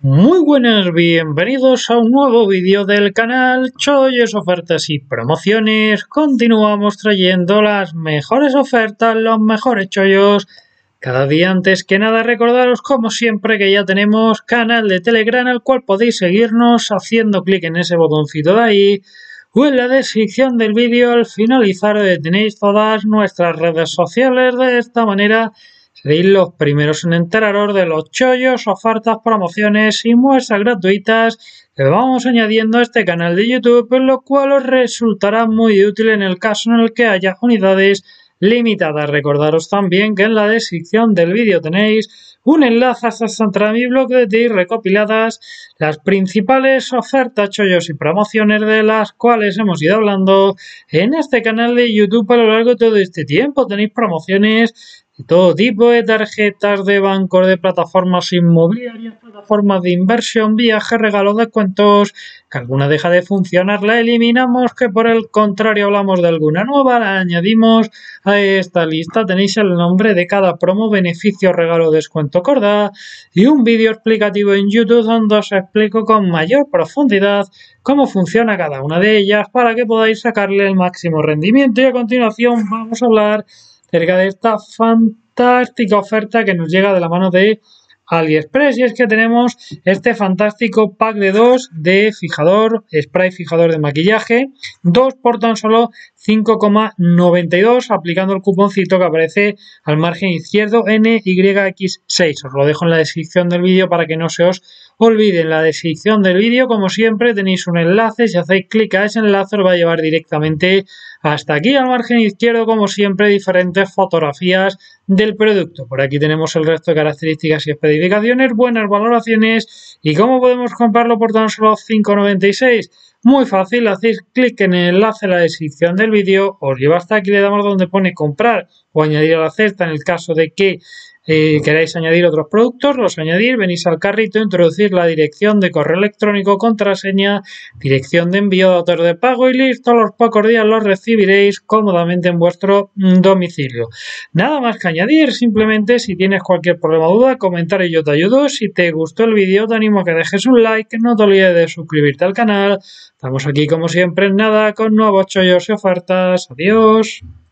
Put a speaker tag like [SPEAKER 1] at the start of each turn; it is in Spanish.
[SPEAKER 1] Muy buenas, bienvenidos a un nuevo vídeo del canal Chollos, Ofertas y Promociones. Continuamos trayendo las mejores ofertas, los mejores chollos cada día. Antes que nada, recordaros como siempre que ya tenemos canal de Telegram al cual podéis seguirnos haciendo clic en ese botoncito de ahí o en la descripción del vídeo al finalizar tenéis todas nuestras redes sociales. De esta manera seréis los primeros en enteraros de los chollos, ofertas, promociones y muestras gratuitas que vamos añadiendo a este canal de YouTube, lo cual os resultará muy útil en el caso en el que haya unidades limitadas. Recordaros también que en la descripción del vídeo tenéis un enlace hasta entrar a mi blog de TI recopiladas las principales ofertas, chollos y promociones de las cuales hemos ido hablando en este canal de YouTube a lo largo de todo este tiempo. Tenéis promociones de todo tipo de tarjetas de bancos, de plataformas inmobiliarias, plataformas de inversión, viajes, regalos, descuentos. Que alguna deja de funcionar, la eliminamos, que por el contrario hablamos de alguna nueva, la añadimos a esta lista. Tenéis el nombre de cada promo, beneficio, regalo, descuento, corda y un vídeo explicativo en YouTube donde os explico con mayor profundidad cómo funciona cada una de ellas para que podáis sacarle el máximo rendimiento. Y a continuación vamos a hablar acerca de esta fantástica oferta que nos llega de la mano de AliExpress, y es que tenemos este fantástico pack de 2 de fijador, spray fijador de maquillaje, 2 por tan solo 5,92, aplicando el cuponcito que aparece al margen izquierdo NYX6. Os lo dejo en la descripción del vídeo para que no se os olvide. En la descripción del vídeo, como siempre, tenéis un enlace. Si hacéis clic a ese enlace os va a llevar directamente hasta aquí al margen izquierdo, como siempre, diferentes fotografías del producto. Por aquí tenemos el resto de características y especificaciones, buenas valoraciones. ¿Y cómo podemos comprarlo por tan solo 5,96? Muy fácil, hacéis clic en el enlace en la descripción del vídeo, os lleva hasta aquí, le damos donde pone comprar o añadir a la cesta en el caso de que queráis añadir otros productos, los añadir, venís al carrito, introducir la dirección de correo electrónico, contraseña, dirección de envío, datos de pago y listo. A los pocos días los recibiréis cómodamente en vuestro domicilio. Nada más que añadir, simplemente si tienes cualquier problema o duda, comentar y yo te ayudo. Si te gustó el vídeo te animo a que dejes un like, no te olvides de suscribirte al canal. Estamos aquí como siempre en nada con nuevos chollos y ofertas. Adiós.